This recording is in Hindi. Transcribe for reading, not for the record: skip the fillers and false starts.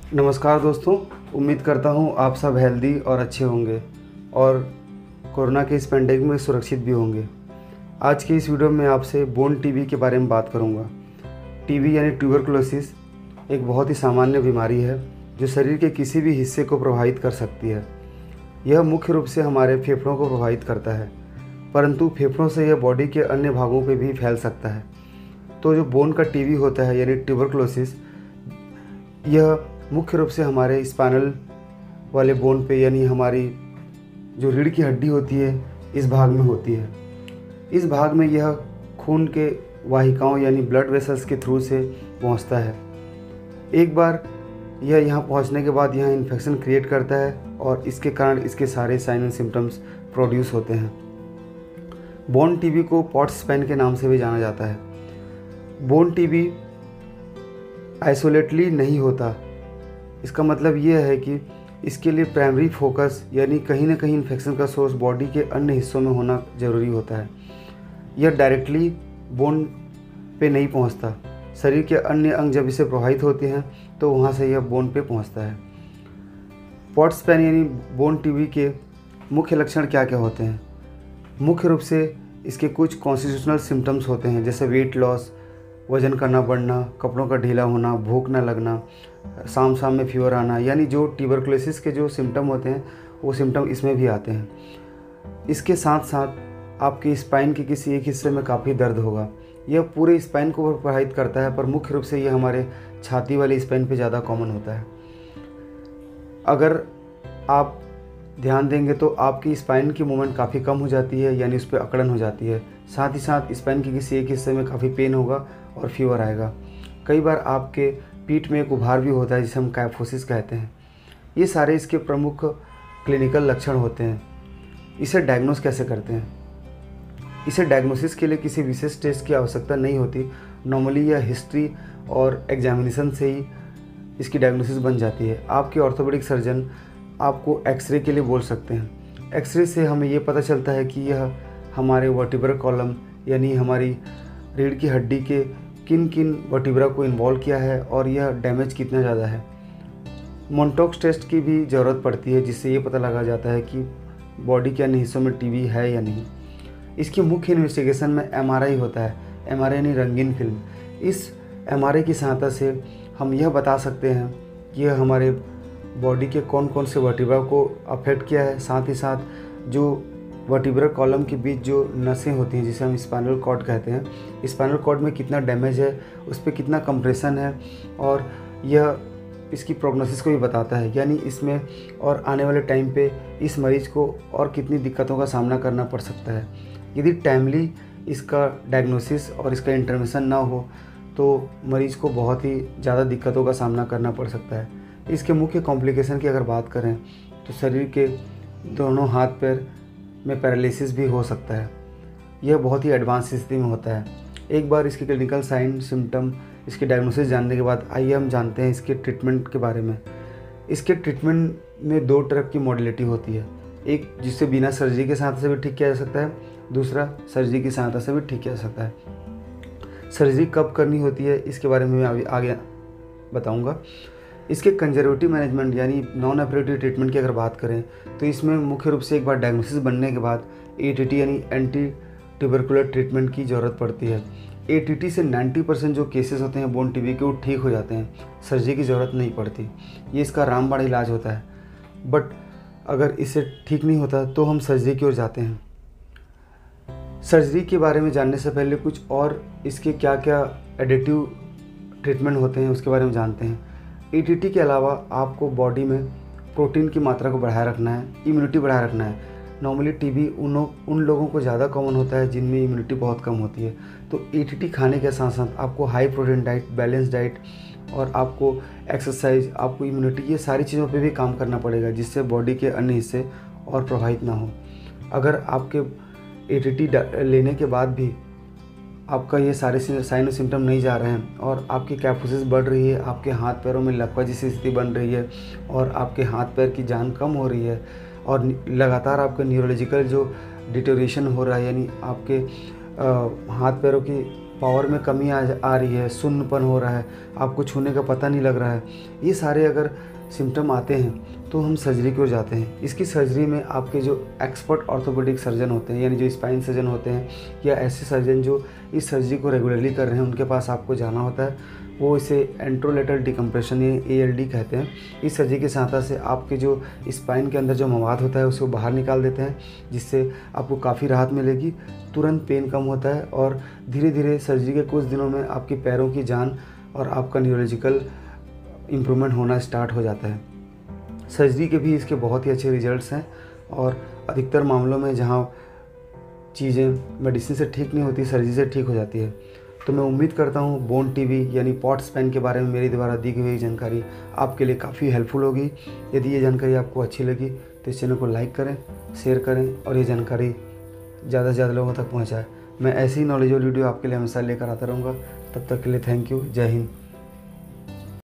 नमस्कार दोस्तों। उम्मीद करता हूँ आप सब हेल्दी और अच्छे होंगे और कोरोना के इस पेंडेमिक में सुरक्षित भी होंगे। आज की इस वीडियो में आपसे बोन टीबी के बारे में बात करूँगा। टीबी यानी ट्यूबरकुलोसिस एक बहुत ही सामान्य बीमारी है जो शरीर के किसी भी हिस्से को प्रभावित कर सकती है। यह मुख्य रूप से हमारे फेफड़ों को प्रभावित करता है, परंतु फेफड़ों से यह बॉडी के अन्य भागों पर भी फैल सकता है। तो जो बोन का टीबी होता है यानी ट्यूबरकुलोसिस, यह मुख्य रूप से हमारे स्पाइनल वाले बोन पे यानी हमारी जो रीढ़ की हड्डी होती है इस भाग में होती है। इस भाग में यह खून के वाहिकाओं यानी ब्लड वेसल्स के थ्रू से पहुंचता है। एक बार यह यहाँ पहुंचने के बाद यहाँ इन्फेक्शन क्रिएट करता है और इसके कारण इसके सारे साइन एंड सिम्टम्स प्रोड्यूस होते हैं। बोन टीबी को पॉट्स स्पाइन के नाम से भी जाना जाता है। बोन टीबी आइसोलेटली नहीं होता। इसका मतलब यह है कि इसके लिए प्राइमरी फोकस यानी कहीं ना कहीं इन्फेक्शन का सोर्स बॉडी के अन्य हिस्सों में होना ज़रूरी होता है। यह डायरेक्टली बोन पे नहीं पहुंचता। शरीर के अन्य अंग जब इसे प्रभावित होते हैं तो वहां से यह बोन पे पहुंचता है। पॉट्स स्पाइन यानी बोन टीबी के मुख्य लक्षण क्या क्या होते हैं? मुख्य रूप से इसके कुछ कॉन्स्टिट्यूशनल सिम्टम्स होते हैं, जैसे वेट लॉस, वज़न का ना बढ़ना, कपड़ों का ढीला होना, भूख ना लगना, शाम में फीवर आना, यानी जो ट्यूबरकुलोसिस के जो सिम्टम होते हैं वो सिम्टम इसमें भी आते हैं। इसके साथ साथ आपके स्पाइन के किसी एक हिस्से में काफ़ी दर्द होगा। यह पूरे स्पाइन को प्रभावित करता है, पर मुख्य रूप से यह हमारे छाती वाले स्पाइन पे ज़्यादा कॉमन होता है। अगर आप ध्यान देंगे तो आपकी स्पाइन की मूवमेंट काफ़ी कम हो जाती है, यानी उस पर अकड़न हो जाती है। साथ ही साथ स्पाइन के किसी एक हिस्से में काफ़ी पेन होगा और फीवर आएगा। कई बार आपके पीठ में एक उभार भी होता है जिसे हम काइफोसिस कहते हैं। ये सारे इसके प्रमुख क्लिनिकल लक्षण होते हैं। इसे डायग्नोस कैसे करते हैं? इसे डायग्नोसिस के लिए किसी विशेष टेस्ट की आवश्यकता नहीं होती। नॉर्मली यह हिस्ट्री और एग्जामिनेशन से ही इसकी डायग्नोसिस बन जाती है। आपके ऑर्थोपेडिक सर्जन आपको एक्सरे के लिए बोल सकते हैं। एक्सरे से हमें ये पता चलता है कि यह हमारे वर्टिब्रल कॉलम यानी हमारी रीढ़ की हड्डी के किन किन वर्टिब्रा को इन्वॉल्व किया है और यह डैमेज कितना ज़्यादा है। मोंटोक्स टेस्ट की भी ज़रूरत पड़ती है, जिससे ये पता लगा जाता है कि बॉडी के अन्य हिस्सों में टीबी है या नहीं। इसकी मुख्य इन्वेस्टिगेशन में एमआरआई होता है। एमआरआई यानी रंगीन फिल्म। इस एमआरआई की सहायता से हम यह बता सकते हैं कि यह हमारे बॉडी के कौन कौन से वर्टिब्रा को अफेक्ट किया है। साथ ही साथ जो वर्टिब्रल कॉलम के बीच जो नसें होती हैं जिसे हम स्पाइनल कॉर्ड कहते हैं, स्पाइनल कॉर्ड में कितना डैमेज है, उस पर कितना कंप्रेशन है, और यह इसकी प्रोग्नोसिस को भी बताता है। यानी इसमें और आने वाले टाइम पे इस मरीज़ को और कितनी दिक्कतों का सामना करना पड़ सकता है। यदि टाइमली इसका डायग्नोसिस और इसका इंटरवेंशन ना हो तो मरीज़ को बहुत ही ज़्यादा दिक्कतों का सामना करना पड़ सकता है। इसके मुख्य कॉम्प्लिकेशन की अगर बात करें तो शरीर के दोनों हाथ पैर में पैरालिसिस भी हो सकता है। यह बहुत ही एडवांस स्थिति में होता है। एक बार इसके क्लिनिकल साइन सिम्टम, इसके डायग्नोसिस जानने के बाद आइए हम जानते हैं इसके ट्रीटमेंट के बारे में। इसके ट्रीटमेंट में दो तरह की मॉडलिटी होती है। एक जिससे बिना सर्जरी के सहायता से भी ठीक किया जा सकता है, दूसरा सर्जरी की सहायता से भी ठीक किया जा सकता है। सर्जरी कब करनी होती है इसके बारे में मैं आगे बताऊँगा। इसके कंजर्वेटिव मैनेजमेंट यानी नॉन ऑपरेटिव ट्रीटमेंट की अगर बात करें तो इसमें मुख्य रूप से एक बार डायग्नोसिस बनने के बाद एटीटी यानी एंटी ट्यूबरकुलर ट्रीटमेंट की ज़रूरत पड़ती है। एटीटी से 90% जो केसेस होते हैं बोन टीबी के वो ठीक हो जाते हैं, सर्जरी की ज़रूरत नहीं पड़ती। ये इसका रामबाण इलाज होता है। बट अगर इसे ठीक नहीं होता तो हम सर्जरी की ओर जाते हैं। सर्जरी के बारे में जानने से पहले कुछ और इसके क्या क्या एडिटिव ट्रीटमेंट होते हैं उसके बारे में जानते हैं। एटीटी के अलावा आपको बॉडी में प्रोटीन की मात्रा को बढ़ाए रखना है, इम्यूनिटी बढ़ाए रखना है। नॉर्मली टीबी उन लोगों को ज़्यादा कॉमन होता है जिनमें इम्यूनिटी बहुत कम होती है। तो एटीटी खाने के साथ साथ आपको high protein diet, balance diet और आपको एक्सरसाइज, आपको इम्यूनिटी, ये सारी चीज़ों पे भी काम करना पड़ेगा जिससे बॉडी के अन्य हिस्से और प्रभावित ना हो। अगर आपके एटीटी लेने के बाद भी आपका ये सारे साइन और सिम्टम नहीं जा रहे हैं और आपकी कैफोसिस बढ़ रही है, आपके हाथ पैरों में लकवा जैसी स्थिति बन रही है और आपके हाथ पैर की जान कम हो रही है और लगातार आपका न्यूरोलॉजिकल जो डिटोरेशन हो रहा है, यानी आपके हाथ पैरों की पावर में कमी आ रही है, शून्यपन हो रहा है, आपको छूने का पता नहीं लग रहा है, ये सारे अगर सिम्टम आते हैं तो हम सर्जरी की ओर जाते हैं। इसकी सर्जरी में आपके जो एक्सपर्ट ऑर्थोपेडिक सर्जन होते हैं, यानी जो स्पाइन सर्जन होते हैं, या ऐसे सर्जन जो इस सर्जरी को रेगुलरली कर रहे हैं, उनके पास आपको जाना होता है। वो इसे एंट्रोलेटरल डिकम्प्रेशन या ALD कहते हैं। इस सर्जरी की सहायता से आपके जो स्पाइन के अंदर जो मवाद होता है उसे वो बाहर निकाल देते हैं, जिससे आपको काफ़ी राहत मिलेगी, तुरंत पेन कम होता है और धीरे धीरे सर्जरी के कुछ दिनों में आपके पैरों की जान और आपका न्यूरोलॉजिकल इम्प्रूवमेंट होना स्टार्ट हो जाता है। सर्जरी के भी इसके बहुत ही अच्छे रिजल्ट्स हैं और अधिकतर मामलों में जहाँ चीज़ें मेडिसिन से ठीक नहीं होती, सर्जरी से ठीक हो जाती है। तो मैं उम्मीद करता हूँ बोन टीवी यानी पॉट स्पैन के बारे में मेरे द्वारा दी गई जानकारी आपके लिए काफ़ी हेल्पफुल होगी। यदि ये जानकारी आपको अच्छी लगी तो इस चैनल को लाइक करें, शेयर करें और ये जानकारी ज़्यादा से ज़्यादा लोगों तक पहुँचाएँ। मैं ऐसी ही नॉलेजेबल वीडियो आपके लिए हमेशा लेकर आता रहूँगा। तब तक के लिए थैंक यू। जय हिंद।